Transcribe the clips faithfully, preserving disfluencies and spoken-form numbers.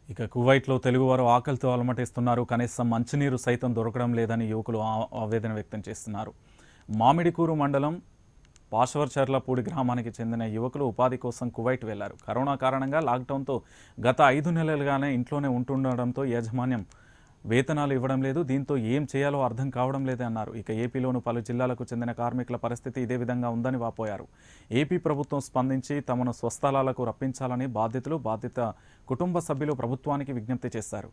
ఇక కువైట్లో తెలుగువారు ఆకలితో అలమటిస్తున్నారు. కనీసం మంచినీరు సైతం దొరకడం లేదని యువకులు ఆవేదన వ్యక్తం చేస్తున్నారు. మామిడికూరు మండలం పాశవర్చర్లపూడి గ్రామానికి చెందిన యువకులు ఉపాధి కోసం కువైట్ వెళ్లారు. కరోనా కారణంగా లాక్డౌన్తో గత ఐదు నెలలుగానే ఇంట్లోనే ఉంటుండడంతో యాజమాన్యం వేతనాలు ఇవ్వడం లేదు. దీంతో ఏం చేయాలో అర్థం కావడం లేదన్నారు. ఇక ఏపీలోని పలు జిల్లాలకు చెందిన కార్మికుల పరిస్థితి ఇదే విధంగా ఉందని వాపోయారు. ఏపీ ప్రభుత్వం స్పందించి తమను స్వస్థలాలకు రప్పించాలని బాధితులు బాధిత కుటుంబ సభ్యులు ప్రభుత్వానికి విజ్ఞప్తి చేశారు.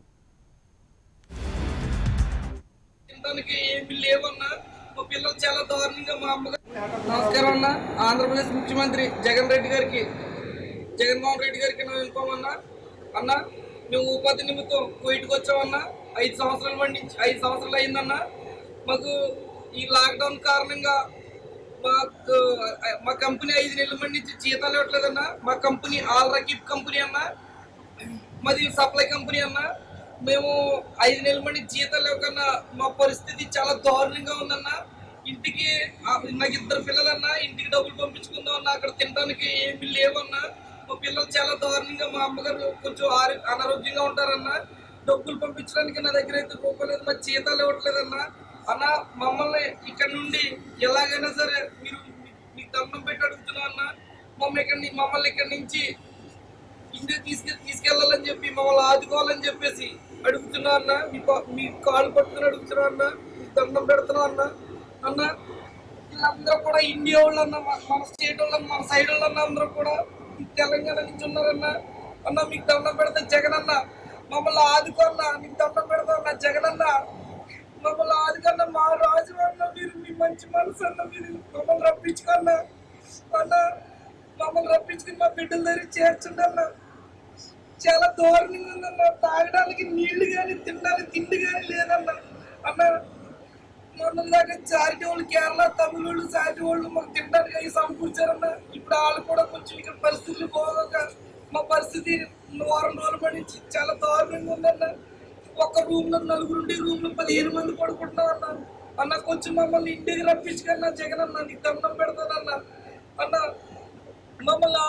నమస్కారం అన్న. ఆంధ్రప్రదేశ్ ముఖ్యమంత్రి జగన్ రెడ్డి గారికి జగన్మోహన్ రెడ్డి గారికి నేను వెళ్ళిపోమన్నా అన్న. మేము ఉపాధి నిమిత్తం కువైట్కి వచ్చామన్నా. ఐదు సంవత్సరాల మంది ఐదు సంవత్సరాలు అయిందన్న. మాకు ఈ లాక్డౌన్ కారణంగా మాకు మా కంపెనీ ఐదు నెలల మంది నుంచి జీతాలు ఇవ్వట్లేదన్న. మా కంపెనీ ఆల్ రకీబ్ కంపెనీ అన్న, మాది సప్లై కంపెనీ అన్న. మేము ఐదు నెలల మంది జీతాలు ఇవ్వకన్నా మా పరిస్థితి చాలా దారుణంగా ఉందన్న. ఇంటికి నాకు ఇద్దరు పిల్లలన్నా, ఇంటికి డబ్బులు పంపించుకుందాం అన్న. అక్కడ తినడానికి ఏమీ లేవన్నా. మా పిల్లలు చాలా దారుణంగా, మా అమ్మగారు కొంచెం ఆరో అనారోగ్యంగా ఉంటారన్న. డబ్బులు పంపించడానికి నా దగ్గర అయితే రూపాయలు లేదు. మా జీతాలు ఇవ్వట్లేదన్నా. అన్న మమ్మల్ని ఇక్కడ నుండి ఎలాగైనా సరే మీరు మీకు దండం పెట్టి అడుగుతున్నా అన్న. మమ్మల్ని ఇక్కడ మమ్మల్ని ఇక్కడి నుంచి ఇంటికి తీసుకె తీసుకెళ్ళాలని చెప్పి మమ్మల్ని ఆదుకోవాలని చెప్పేసి అడుగుతున్నా అన్న. మీ మీ కాళ్ళు పట్టుకుని అడుగుతున్నా అన్న. మీకు దండం పెడుతున్నా అన్న. అన్న వీళ్ళందరూ కూడా ఇండియా వాళ్ళు అన్న, మన స్టేట్ వాళ్ళు, మన సైడ్ వాళ్ళు అన్న, అందరూ కూడా తెలంగాణ నుంచి ఉన్నారన్న. అన్న మీకు దండం పెడతా జగన్ అన్న, మమ్మల్ని ఆదుకోన్నా. మీకు దండం పెడతా అన్న జగన్ అన్న, మమ్మల్ని ఆదుకన్నా. మా రాజు అన్న, మీరు మీ మంచి మనసు అన్న, మీరు మమ్మల్ని రప్పించుకున్నా అన్న. మమ్మల్ని రప్పించుకుని మా బిడ్డల దగ్గర చేర్చండి అన్న. చాలా దారుణంగా ఉందన్న. తాగడానికి నీళ్లు కానీ తినడానికి తిండి కానీ లేదన్న. అన్న మొన్న దాకా చారిటీ వాళ్ళు, కేరళ తమిళ వాళ్ళు, చారిటీ వాళ్ళు మాకు తినడానికి అవి సమకూర్చారన్న. ఇప్పుడు వాళ్ళు కూడా కొంచెం ఇక్కడ పరిస్థితులు పోగాక మా పరిస్థితి వారం రోజుల పడి చాలా దారుణంగా ఉందన్న. ఒక్క రూమ్ లో నలుగురు ఉండే రూమ్ లో పదిహేను మంది పడుకుంటున్నాం అన్న. అన్న కొంచెం మమ్మల్ని ఇంటికి రప్పించుకన్నా జగన్ అన్న, నీకు దండం పెడతానన్న. అన్న మమ్మల్ని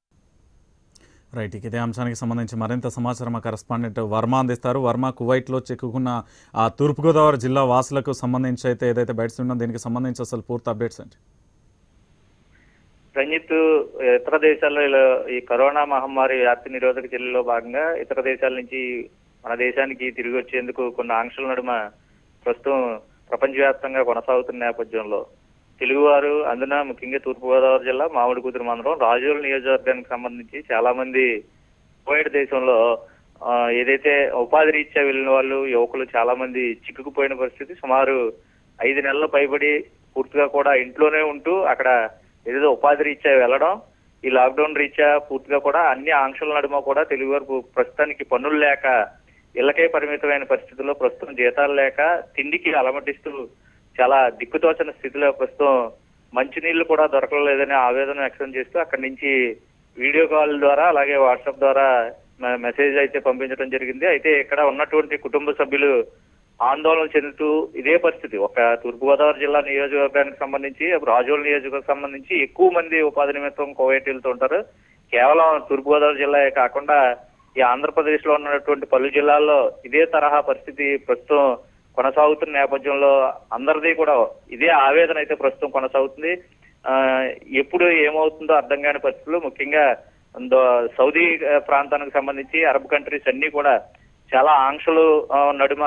రైట్. ఇదే అంశానికి సంబంధించి మరింత సమాచారం మా కరెస్పాండెంట్ వర్మ అందిస్తారు. వర్మ, కువైట్లో చిక్కుకున్న ఆ తూర్పుగోదావరి జిల్లా వాసులకు సంబంధించి అయితే ఏదైతే బయట ఉన్నాం దీనికి సంబంధించి అసలు పూర్తి అప్డేట్స్ ఏంటి? రంజిత్, ఇతర దేశాల్లో ఈ కరోనా మహమ్మారి వ్యాప్తి నిరోధక చర్యల్లో భాగంగా ఇతర దేశాల నుంచి మన దేశానికి తిరిగి వచ్చేందుకు కొన్ని ఆంక్షల నడుమ ప్రస్తుతం ప్రపంచవ్యాప్తంగా కొనసాగుతున్న నేపథ్యంలో తెలుగువారు, అందున ముఖ్యంగా తూర్పుగోదావరి జిల్లా మామిడికుదురు మండలం రాజోల్ నియోజకవర్గానికి సంబంధించి చాలా మంది కువైట్ దేశంలో ఏదైతే ఉపాధి రీత్యా వెళ్ళిన వాళ్ళు యువకులు చాలా మంది చిక్కుకుపోయిన పరిస్థితి. సుమారు ఐదు నెలల పైబడి పూర్తిగా కూడా ఇంట్లోనే ఉంటూ అక్కడ ఏదో ఉపాధి రీత్యా వెళ్ళడం, ఈ లాక్డౌన్ రీత్యా పూర్తిగా కూడా అన్ని ఆంక్షల నడుమ కూడా తెలుగు వారు ప్రస్తుతానికి పనులు లేక ఇళ్లకే పరిమితమైన పరిస్థితుల్లో ప్రస్తుతం జీతాలు లేక తిండికి అలమటిస్తూ చాలా దిక్కుతోచని స్థితిలో ప్రస్తుతం మంచినీళ్లు కూడా దొరకలేదని ఆవేదన వ్యక్తం చేస్తూ అక్కడి నుంచి వీడియో కాల్ ద్వారా అలాగే వాట్సాప్ ద్వారా మెసేజ్ అయితే పంపించడం జరిగింది. అయితే ఇక్కడ ఉన్నటువంటి కుటుంబ సభ్యులు ఆందోళన చెందుతూ ఇదే పరిస్థితి. ఒక తూర్పుగోదావరి జిల్లా నియోజకవర్గానికి సంబంధించి రాజోల్ నియోజకవర్గం సంబంధించి ఎక్కువ మంది ఉపాధి నిమిత్తం కువైట్ వెళ్తూ ఉంటారు. కేవలం తూర్పుగోదావరి జిల్లా కాకుండా ఈ ఆంధ్రప్రదేశ్ లో ఉన్నటువంటి పలు జిల్లాల్లో ఇదే తరహా పరిస్థితి ప్రస్తుతం కొనసాగుతున్న నేపథ్యంలో అందరిది కూడా ఇదే ఆవేదన అయితే ప్రస్తుతం కొనసాగుతుంది. ఆ ఎప్పుడు ఏమవుతుందో అర్థం కాని పరిస్థితులు, ముఖ్యంగా సౌదీ ప్రాంతానికి సంబంధించి అరబ్ కంట్రీస్ అన్ని కూడా చాలా ఆంక్షలు నడుమ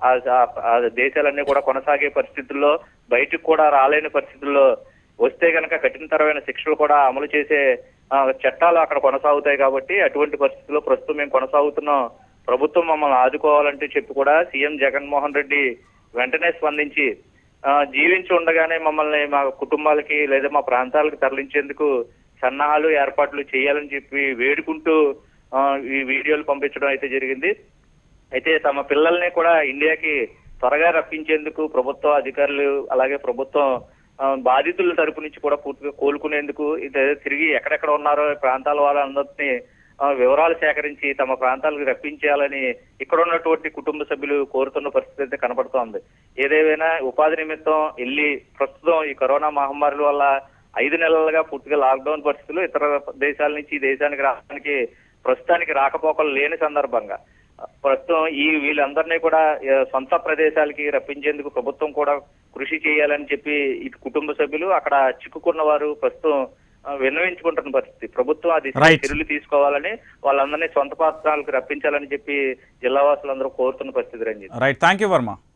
ఆ దేశాలన్నీ కూడా కొనసాగే పరిస్థితుల్లో బయటకు కూడా రాలేని పరిస్థితుల్లో వస్తే కనుక కఠినతరమైన శిక్షలు కూడా అమలు చేసే చట్టాలు అక్కడ కొనసాగుతాయి. కాబట్టి అటువంటి పరిస్థితుల్లో ప్రస్తుతం మేము కొనసాగుతున్నాం, ప్రభుత్వం మమ్మల్ని ఆదుకోవాలంటే చెప్పి కూడా సీఎం జగన్మోహన్ రెడ్డి వెంటనే స్పందించి జీవించి ఉండగానే మమ్మల్ని మా కుటుంబాలకి లేదా మా ప్రాంతాలకు తరలించేందుకు సన్నాహాలు ఏర్పాట్లు చేయాలని చెప్పి వేడుకుంటూ ఈ వీడియోలు పంపించడం అయితే జరిగింది. అయితే తమ పిల్లల్ని కూడా ఇండియాకి త్వరగా రప్పించేందుకు ప్రభుత్వ అధికారులు అలాగే ప్రభుత్వం బాధితుల తరపు నుంచి కూడా పూర్తిగా కోలుకునేందుకు తిరిగి ఎక్కడెక్కడ ఉన్నారో ప్రాంతాల వాళ్ళందరినీ వివరాలు సేకరించి తమ ప్రాంతాలకు రప్పించేయాలని ఇక్కడ ఉన్నటువంటి కుటుంబ సభ్యులు కోరుతున్న పరిస్థితి అయితే కనపడుతోంది. ఏదేమైనా ఉపాధి నిమిత్తం వెళ్ళి ప్రస్తుతం ఈ కరోనా మహమ్మారి వల్ల ఐదు నెలలుగా పూర్తిగా లాక్డౌన్ పరిస్థితులు ఇతర దేశాల నుంచి ఈ దేశానికి రావడానికి ప్రస్తుతానికి రాకపోకలు లేని సందర్భంగా ప్రస్తుతం ఈ వీళ్ళందరినీ కూడా ఆ, సొంత ప్రదేశాలకి రప్పించేందుకు ప్రభుత్వం కూడా కృషి చేయాలని చెప్పి ఇటు కుటుంబ సభ్యులు, అక్కడ చిక్కుకున్న వారు ప్రస్తుతం ఆ, విన్నవించుకుంటున్న పరిస్థితి. ప్రభుత్వం అది Right. చర్యలు తీసుకోవాలని, వాళ్ళందరినీ సొంత ప్రాంతాలకు రప్పించాలని చెప్పి జిల్లా వాసులందరూ కోరుతున్న పరిస్థితి Ranjith. Right, thank you Varma.